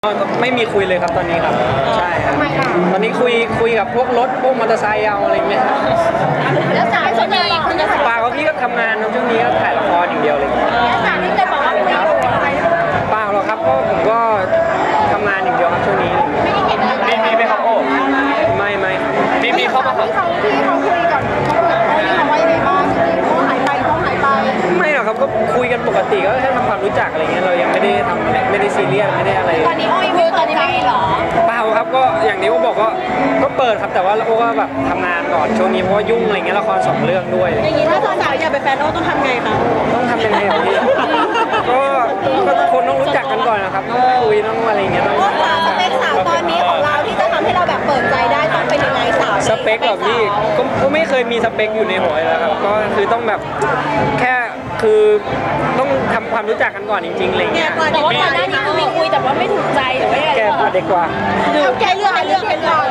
ไม่มีคุยเลยครับตอนนี้ครับใช่ครับตอนนี้คุยกับพวกรถพวกมอเตอร์ไซค์เอาอะไรเงี้ยแล้วจ๋าส่วนใหญ่คุณจะป่าเขาพี่ก็ทำงานช่วงนี้ก็ถ่ายละครอย่างเดียวเลยแล้วจ๋านี่เลยบอกว่าคุยอยู่อะไรเปล่าหรอกครับก็ผมก็ทำงานอย่างเดียวครับช่วงนี้ไม่ได้เห็นอะไรมีไหมครับโอ้ไม่มีเข้ามาครับที่เขาคุยกับเขาว่ายังไงบ้างเขาหายไปไม่หรอกครับก็คุยกันปกติก็แค่ทำความรู้จักอะไรเงี้ยเรายังไม่ได้ซีเรียสไม่ได้อะไรตอนนี้อ้อยวิวตอนนี้ไม่มีหรอเปล่าครับก็อย่างนี้โอ้บอกก็เปิดครับแต่ว่าโอ้ก็แบบทำงานก่อนช่วงนี้เพราะว่ายุ่งอะไรเงี้ยละคร2 เรื่องด้วยอย่างนี้ถ้าสาวอยากเป็นแฟนโอ้ต้องทำไงคะต้องทำยังไงครับพี่ก็คนต้องรู้จักกันก่อนนะครับต้องคุยต้องอะไรเงี้ยต้องสเปคสาวตอนนี้ของเราที่จะทำให้เราแบบเปิดใจได้ต้องเป็นยังไงสาวสเปคแบบพี่ก็ไม่เคยมีสเปคอยู่ในหัวเลยครับก็คือต้องแบบแค่คือต้องทำความรู้จักกันก่อนจริงๆอะไรเงี้ยแต่ว่าก่อนหน้านี้คือมีคุยแต่ว่าไม่ถูกใจหรือว่าแกเด็กกว่าแกเลือก